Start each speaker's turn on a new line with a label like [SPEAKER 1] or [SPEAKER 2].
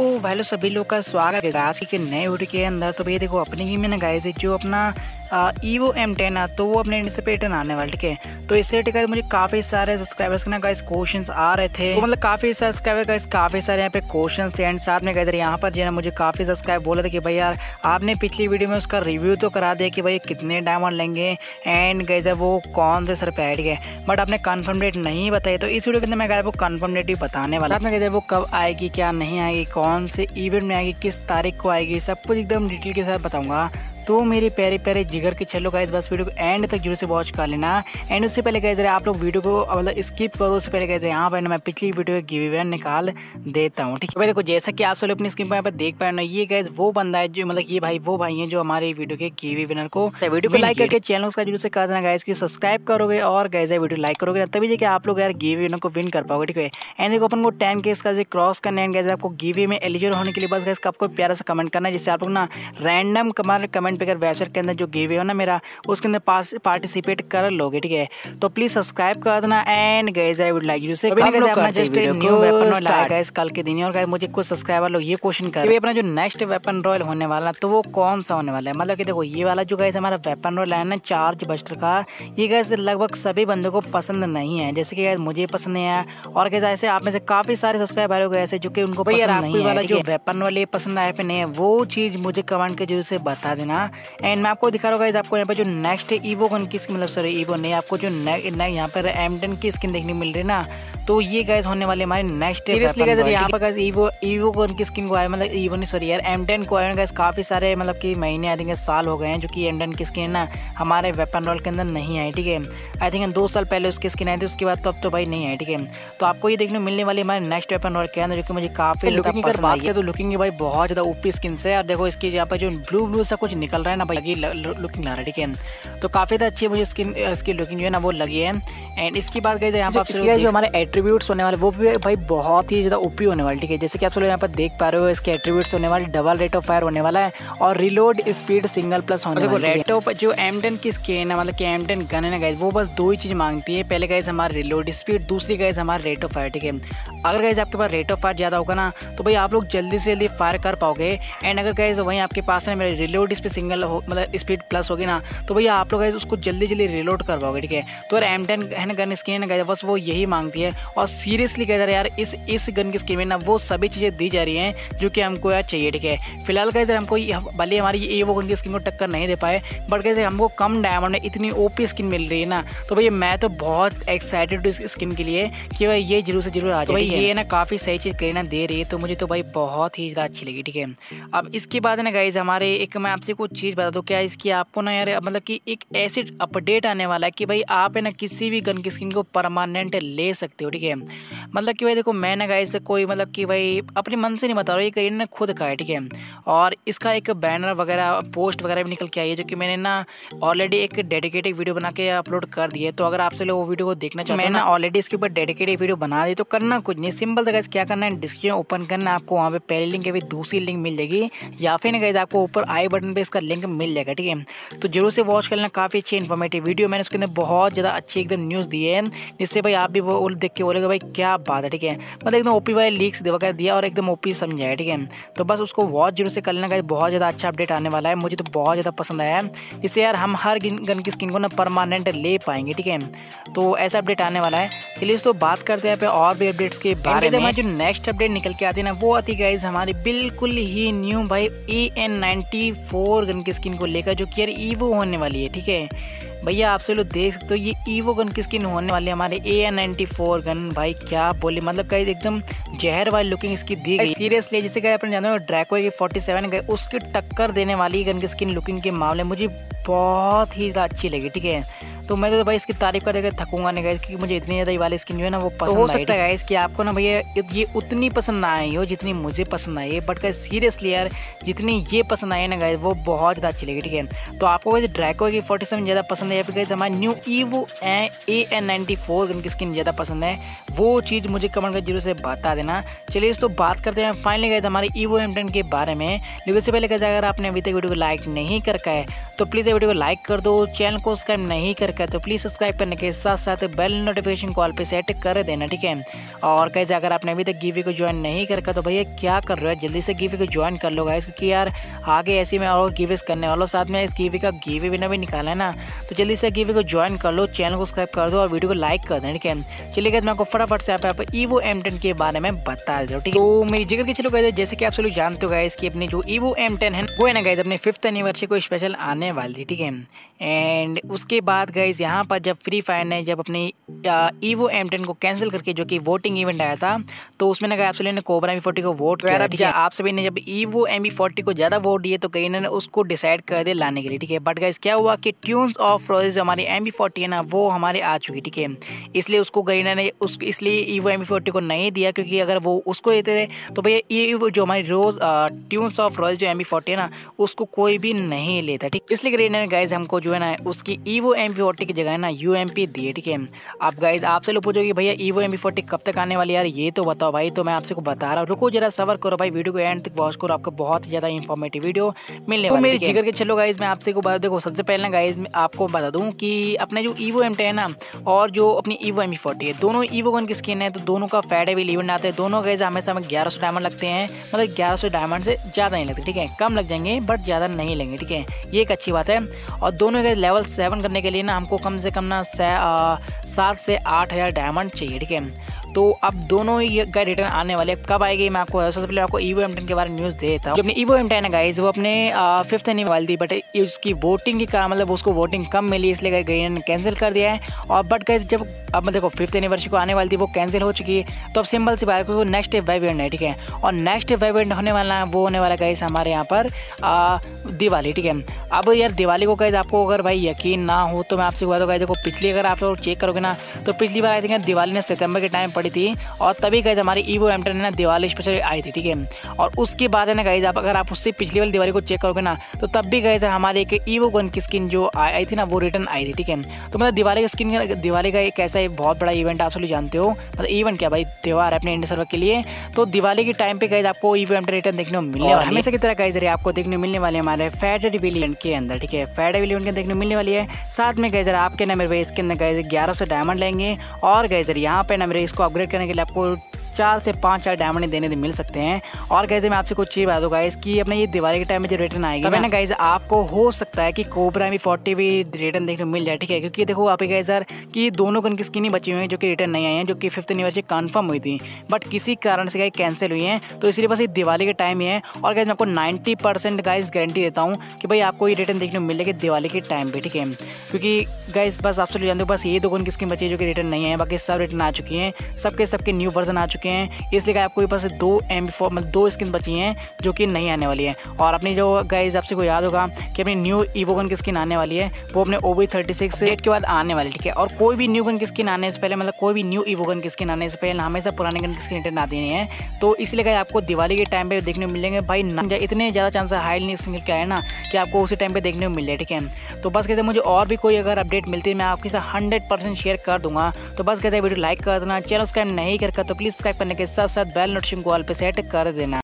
[SPEAKER 1] तो हेलो सभी लोग का स्वागत है आज के नए वीडियो के अंदर। तो भैया देखो अपने गेम में ना गाइस जो अपना ईवो M10 है तो वो अपने इंडिपेंडेंट आने वाले, ठीक है। तो इससे ठीक है मुझे काफ़ी सारे सब्सक्राइबर्स के ना गाइस क्वेश्चंस आ रहे थे, तो मतलब काफ़ी सारे सब्सक्राइबर गाइस काफ़ी सारे यहाँ पे क्वेश्चंस थे। एंड साथ में गाइस यहाँ पर जो है मुझे काफ़ी सब्सक्राइबर बोले थे कि भाई यार आपने पिछली वीडियो में उसका रिव्यू तो करा दिया कि भाई कितने डायमंड लेंगे एंड गाइस वो कौन से सर पे ऐड गए, बट आपने कन्फर्म डेट नहीं बताई। तो इस वीडियो के अंदर मैं गाइस वो कन्फर्म डेट भी बताने वाला में गाइस वो कब आएगी, क्या नहीं आएगी, कौन से इवेंट में आएगी, किस तारीख को आएगी, सब कुछ एकदम डिटेल के साथ बताऊंगा। तो मेरे प्यारे प्यारे जिगर के चलो गाइस बस वीडियो को एंड तक जरूर से वॉच कर लेना। एंड उससे पहले गाइस आप लोग वीडियो को मतलब स्किप करो, उससे पहले गाइस यहाँ पर मैं पिछली वीडियो का गिव अवे निकाल देता हूँ, ठीक है। भाई देखो जैसा कि आप सब अपनी स्क्रीन पर यहाँ पर देख पा रहे हो, ये गाइस वो बंदा है जो मतलब ये भाई वो भाई है जो हमारे वीडियो के गिव विनर को वीडियो को लाइक करके चैनल का जरूर से कर देना गाइस की सब्सक्राइब करोगे और गाइस वीडियो लाइक करोगे ना तभी जाके आप लोग यार गिव विनर को विन कर पाओगे, ठीक है। एंड देखो अपन को 10K का क्रॉस करना है गाइस, आपको गिव में एलिजिबल होने के लिए बस गाइस आपको प्यारा सा कमेंट करना है, जिससे आप लोग ना रैंडम कमेंट पे वेबसाइट के अंदर जो गिव हो ना मेरा उसके अंदर पार्टिसिपेट कर लोगे, ठीक है। तो प्लीज सब्सक्राइब कर देना and guys I would like you से अपना just new weapon royal guys कल के दिन। और गाइस मुझे कुछ सब्सक्राइबर लोग ये क्वेश्चन कर रहे हैं अपना जो नेक्स्ट वेपन रॉयल होने वाला तो वो कौन सा होने वाला है। मतलब कि देखो ये वाला जो गाइस हमारा वेपन रॉयल है ना चार्ज बस्टर का, ये गाइस लगभग सभी बंदों को पसंद नहीं है, जैसे कि गाइस मुझे पसंद नहीं है और गाइस ऐसे आप में से काफी सारे सब्सक्राइबर हो ऐसे जो कि उनको पसंद नहीं है। वाला जो वेपन वाले पसंद आया फिर नहीं है वो चीज मुझे कमेंट के जरूर से बता देना। एंड मैं आपको दिखा रहा हूँ गाइस आपको यहाँ पे जो नेक्स्ट ईवो गन की स्किन मतलब सॉरी ईवो नहीं आपको जो यहाँ पर M10 की स्किन देखने मिल रही है ना, तो ये गाइस होने वाले हमारे नेक्स्ट सीरियसली गाइस यहाँ पर गाइस ईवो गन की स्किन को आया मतलब ईवो नहीं सॉरी यार M10 को आया गाइस काफी सारे मतलब कि महीने आई थिंक साल हो गए हैं जो कि M10 की स्किन ना हमारे वेपन रॉयल के अंदर नहीं आई, ठीक है। आई थिंक 2 साल पहले उसकी स्किन आई थी, उसके बाद तो अब तो भाई नहीं आई, ठीक है। तो आपको ये देखने मिलने वाली हमारे नेक्स्ट वेपन रॉयल के अंदर जो कि मुझे काफी लुकिंग कर बात किया तो लुकिंग भाई बहुत ज्यादा ओपी स्किन से। और देखो इसकी यहाँ पर जो ब्लू सा कुछ निकल रहा है ना भाई लुकिंग ला रहा है, ठीक है। तो काफी ज्यादा अच्छी मुझे स्किन इसकी लुकिंग जो है ना वो लगी है। एंड इसकी बात करें यहाँ पर जो हमारे एट्रीब्यूट्स होने वाले वो भी भाई बहुत ही ज्यादा ओपी होने वाले, ठीक है। जैसे कि आप सब यहाँ पर देख पा रहे हो इसके एट्रीब्यूट्स होने वाले डबल रेट ऑफ फायर होने वाला है और रिलोड स्पीड सिंगल प्लस होने वाला है। रेट ऑफ जो M10 की स्किन है मतलब कि M10 गन है ना गाइस वो बस 2 ही चीज मांगती है, पहले गाइस हमारा रिलोड स्पीड, दूसरी गाइस हमारा रेट ऑफ फायर, ठीक है। अगर गाइस आपके पास रेट ऑफ फायर ज्यादा होगा ना तो भाई आप लोग जल्दी से जल्दी फायर कर पाओगे। एंड अगर गाइस वहीं आपके पास है मेरे रिलोड स्पीड सिंगल मतलब स्पीड प्लस होगी ना तो भैया आप लोग गाइस उसको जल्दी जल्दी रिलोड कर पाओगे, ठीक है। तो यार M10 है ना गन स्किन है गाइस बस वो यही मांगती है और सीरियसली गाइस यार इस गन की स्किन में ना वो सभी चीजें दी जा रही हैं जो कि हमको यार चाहिए, ठीक है। फिलहाल गाइस हमको भले हमारी ईवो गन की स्किन को टक्कर नहीं दे पाए बट गाइस हमको कम डायमंड में इतनी ओपी स्किन मिल रही है ना, तो भैया मैं तो बहुत एक्साइटेड हूँ इस स्किन के लिए कि भाई ये जरूर से जरूर आ जाए। भाई ये ना काफी सही चीज करीना दे रही है तो मुझे तो भाई बहुत ही ज्यादा अच्छी लगी, ठीक है। अब इसके बाद ना गाइस हमारे एक मैं आपसे कुछ चीज बता दूं, क्या इसकी आपको ना यार मतलब कि एक ऐसे अपडेट आने वाला है कि भाई आप है ना किसी भी गन की स्किन को परमानेंट ले सकते हो, ठीक है। मतलब कि भाई देखो मैं ना गाइस कोई मतलब कि भाई अपने मन से नहीं बता रहा हूँ, ये कहीं ना खुद का है, ठीक है। और इसका एक बैनर वगैरह पोस्ट वगैरह भी निकल के आई है जो कि मैंने ना ऑलरेडी एक डेडिकेटेड वीडियो बना के अपलोड कर दी है। तो अगर आपसे लोग वो वीडियो को देखना चाहते हैं मैं ना ऑलरेडी इसके ऊपर डेडिकेटेड वीडियो बना दी, तो करना कुछ नहीं सिंपल से गाइस क्या करना है डिस्क्रिप्शन ओपन करना, आपको वहाँ पे पहली लिंक है दूसरी लिंक मिल जाएगी या फिर ना गाइस आपको ऊपर आई बटन पे इसका लिंक मिल जाएगा, ठीक है। तो जरूर से वॉच कर लेना, काफी अच्छी इन्फॉर्मेटिव वीडियो मैंने उसके अंदर बहुत ज्यादा अच्छी एकदम न्यूज़ दी है जिससे भाई आप भी वो देख के बोलेगा भाई क्या बात है, ठीक है। मतलब एकदम ओपी वाले लीक्स वगैरह दिया और एकदम ओपी समझाया, ठीक है। तो बस उसको वॉच जरूर से कर लेना गाइस, बहुत ज़्यादा अच्छा अपडेट आने वाला है, मुझे तो बहुत ज़्यादा पसंद आया है। इससे यार हम हर गन की स्किन को ना परमानेंट ले पाएंगे, ठीक है। तो ऐसा अपडेट आने वाला है। चलिए तो बात करते हैं और भी अपडेट्स के बारे में। जो नेक्स्ट अपडेट निकल के आती है ना वो आती गाइस हमारी बिल्कुल ही न्यू भाई AN94 गन की स्किन को लेकर जो कि यार ईवो होने वाली है, ठीक है। भैया आपसे लोग देख सकते हो ये ईवो गन की स्किन होने वाली है हमारे AN94 गन, भाई क्या बोले मतलब गाइस एकदम जहर वाली लुकिंग इसकी दी गई सीरियसली। जैसे गाइस अपन जानते हो ड्रैको की 47 गए उसकी टक्कर देने वाली गन की स्किन लुकिंग के मामले मुझे बहुत ही ज़्यादा अच्छी लगी, ठीक है। तो मैं तो भाई इसकी तारीफ कर देकर थकूंगा नहीं गाइस क्योंकि मुझे इतनी ज़्यादा ये वाली स्किन जो है ना वो पसंद हो सकता है गाइस कि आपको ना भैया ये उतनी पसंद ना आई हो जितनी मुझे पसंद आई है, बट गाइस सीरियसली यार जितनी ये पसंद आई है ना गाइस वो बहुत ज़्यादा अच्छी लगी, ठीक है। तो आपको गाइस ड्रैको की 47 ज़्यादा पसंद है या फिर गाइस हमारी न्यू ईवो AN94 गन की स्किन ज़्यादा पसंद है, वो चीज़ मुझे कमेंट कर जरूर से बता देना। चलिए इस तो बात करते हैं फाइनली गाइस हमारे ईवो M10 के बारे में। लेकिन उससे पहले गाइस अगर आपने अभी तक वीडियो को लाइक नहीं कर है तो प्लीज़ वीडियो को लाइक कर दो, चैनल को सब्सक्राइब नहीं कर रखा है तो प्लीज़ सब्सक्राइब करने के साथ साथ बेल नोटिफिकेशन कॉल पे सेट कर देना, ठीक है। और गाइस अगर आपने अभी तक गिवे को ज्वाइन नहीं कर रखा तो भैया क्या कर रहे हो, जल्दी से गिवे को ज्वाइन कर लो गाइस, क्योंकि यार आगे ऐसे में और गिवेस करने वालों, साथ में इस गिवे का गिवे विनर भी निकाला है ना, तो जल्दी से गिवे को ज्वाइन कर लो, चैनल को सब्सक्राइब कर दो और वीडियो को लाइक कर देना, ठीक है। चलिए गाइस मैं आपको फटाफट से यहाँ पे EVO M10 के बारे में बता देता हूँ, ठीक है। तो मेरी जिक्र के चलो गाइस, जैसे कि आप सब लोग जानते हो गाइस कि अपनी जो EVO M10 है वो है ना गाइस अपने 5th एनिवर्सरी को स्पेशल आने वाली थी, ठीक है। एंड उसके बाद गाइस यहाँ पर जब फ्री फायर ने जब अपनी EVO M10 को कैंसिल करके जो कि वोटिंग इवेंट आया था, तो उसमें ना आप सभी ने कोबरा M40 को वोट किया, ठीक है। आप सभी ने जब EVO M40 को ज़्यादा वोट दिए तो कहीं ने उसको डिसाइड कर दे लाने के लिए, ठीक है। बट गाइस क्या हुआ कि ट्यून्स ऑफ रोजेस जो हमारी M40 है ना वो हमारे आ चुकी, ठीक है। इसलिए उसको गरीना ने इसलिए EVO M40 को नहीं दिया, क्योंकि अगर वो उसको देते थे तो भैया जो हमारी रोज ट्यून्स ऑफ रोजेस जो M40 है ना उसको कोई भी नहीं लेता, ठीक। इसलिए गरीना ने गाइस हमको जो है ना उसकी EVO M40 की जगह ना UMP दिए, ठीक है। अब गाइस आपसे लोग पूछोगे भैया EVO M40 कब तक आने वाली, यार ये तो बताओ भाई। तो मैं आपसे को बता रहा हूँ, रुको जरा सबर करो भाई, वीडियो को एंड तक वॉच करो, आपको बहुत ज़्यादा इंफॉर्मेटिव वीडियो मिलने वाली है। मेरी जिगर के चलो गाइस मैं आपसे को बता देखो, सबसे पहले ना गाइस आपको बता दूं कि अपने जो EVO M10 है ना और जो अपनी EVO M40 है, दोनों EVO गन की स्किन है, तो दोनों का फेडेबल इवेंट आते हैं। दोनों गाइस हमेशा हमें 1100 डायमंड लगते हैं, मतलब 1100 डायमंड से ज़्यादा नहीं लगते, ठीक है। कम लग जाएंगे बट ज़्यादा नहीं लेंगे, ठीक है। ये एक अच्छी बात है। और दोनों गाइस लेवल 7 करने के लिए ना हमको कम से कम ना 7 से 8000 डायमंड चाहिए, ठीक है। तो अब दोनों ही का रिटर्न आने वाले, कब आएगी मैं आपको सबसे पहले आपको EVO M10 के बारे में न्यूज़ देता हूँ। जो अपनी EVO M10 है गाइस वो अपने 5th एनिवर्सरी वाली थी, बट उसकी वोटिंग की कारण मतलब उसको वोटिंग कम मिली, इसलिए गई ने कैंसिल कर दिया है। और बट गाइस जब अब देखो 5th एनिवर्सरी को आने वाली थी वो कैंसिल हो चुकी है, तो अब सिंपल सी बात है वो नेक्स्ट वेव इवेंट है, ठीक है। और नेक्स्ट वेव इवेंट होने वाला है वो होने वाला गाइस हमारे यहाँ पर दिवाली, ठीक है। अब यार दिवाली को गाइस आपको अगर भाई यकीन ना हो तो मैं आपसे बता दूं गाइस, देखो पिछली अगर आप लोग चेक करोगे ना तो पिछली बार आई थिंक दिवाली ने सितंबर के टाइम पड़ी थी, और तभी गाइस हमारी EVO M10 ना दिवाली स्पेशल आई थी, ठीक है। और उसके बाद है ना गाइस आप अगर आप उससे पिछली वाली दिवाली को चेक करोगे ना तो तब भी गाइस हमारे एक EVO गन की स्किन जो आई थी ना वो रिटर्न आई थी, ठीक है। तो मतलब दिवाली की स्किन, दिवाली का एक ऐसा बहुत बड़ा इवेंट आप सभी जानते हो, मतलब इवेंट क्या भाई त्योहार है अपने इंडिया सर्वर के लिए। तो दिवाली के टाइम पे गाइस आपको EVO M10 रिटर्न देखने को मिलने वाला है, हमेशा की तरह गाइस आपको देखने मिलने वाले हमारे फेडेबल इवेंट के अंदर, ठीक है। फेडेबल इवेंट के देखने मिलने वाली है। साथ में गाइस आपके ना मेरे इसके अंदर गाइस 1100 डायमंड लेंगे, और गाइस यहाँ पे ना मेरे इसको अपग्रेड करने के लिए आपको 4 से 5 डायमंड देने मिल सकते हैं। और गाइस मैं आपसे कुछ चीज़ बता दूं गाइस कि अपने ये दिवाली के टाइम में जो रिटर्न आएगी ना गाइस आपको हो सकता है कि कोबरा M40 भी रिटर्न देखने को मिल जाए, ठीक है। क्योंकि देखो आप गाइस यार कि दोनों गन की स्किन ही बची हुई हैं जो कि रिटर्न नहीं आई हैं, जो कि 5th एनिवर्सरी कंफर्म हुई थी, बट किसी कारण से गाइस कैंसिल हुई हैं, तो इसलिए बस ये दिवाली के टाइम ही है। और गाइस मैं आपको 90% गाइस गारंटी देता हूँ कि भाई आपको ये रिटर्न देखने को मिलेगी दिवाली के टाइम पे, ठीक है। क्योंकि गाइस बस आप सब जानते हो बस ये 2 गन की स्किन बची है जो कि रिटर्न नहीं है, बाकी सब रिटर्न आ चुकी हैं, सबके न्यू वर्जन आ चुके हैं। इसलिए आपको पास 2 MP4 मतलब 2 स्किन बची हैं जो कि नहीं आने वाली है। और अपनी जो गाइस आपसे को याद होगा कि अपनी न्यू EVO गन की स्किन आने वाली है वो अपने OB36 डेट के बाद आने वाली, ठीक है। और कोई भी न्यू गन की स्किन आने से पहले, मतलब कोई भी न्यू EVO गन की स्किन आने से पहले हमेशा पुराने गन की स्किन रिटर्न आती नहीं है, तो इसलिए गाइस आपको दिवाली के टाइम पे देखने को मिलेंगे भाई इतने ज़्यादा चांस हाई निकल के आए ना कि आपको उसी टाइम पे देखने को मिल जाए, ठीक है। तो बस कहते मुझे और भी कोई अगर अपडेट मिलती है मैं आपके साथ 100% शेयर कर दूंगा। तो बस कहते वीडियो लाइक कर देना, चैनल सब्सक्राइब नहीं कर तो प्लीज़ सब्सक्राइब करने के साथ साथ बेल नोटिफिकेशन कॉल पे सेट कर देना।